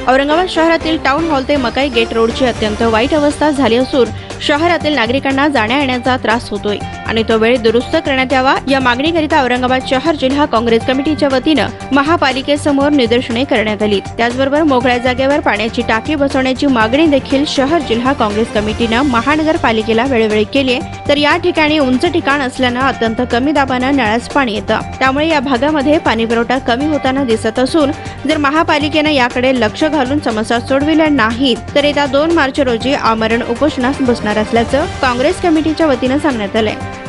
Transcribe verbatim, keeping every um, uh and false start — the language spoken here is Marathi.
औरंगाबाद शहरातील टाउन हॉल ते मकाई गेट रोडची अत्यंत वाईट अवस्था झाली असून शहरातील नागरिकांना जाण्या येण्याचा त्रास होतोय आणि तो वेळ दुरुस्त करण्यात यावा या मागणीकरिता औरंगाबाद शहर जिल्हा काँग्रेस कमिटीच्या वतीने महापालिकेसमोर निदर्शने करण्यात आली। त्याचबरोबर मोकळ्या जागेवर पाण्याची टाकी बसवण्याची मागणी देखील शहर जिल्हा काँग्रेस कमिटीने महानगरपालिकेला वेळोवेळी केली आहे। तर या ठिकाणी उंच ठिकाण असल्याने अत्यंत कमी दाबाने नळास पाणी येतं, त्यामुळे या भागामध्ये पाणी पुरवठा कमी होताना दिसत असून जर महापालिकेने याकडे लक्ष घालून समस्या सोडविल्या नाहीत तर येत्या दोन मार्च रोजी आमरण उपोषणास बसणार असल्याचं काँग्रेस कमिटीच्या वतीने सांगण्यात आलंय।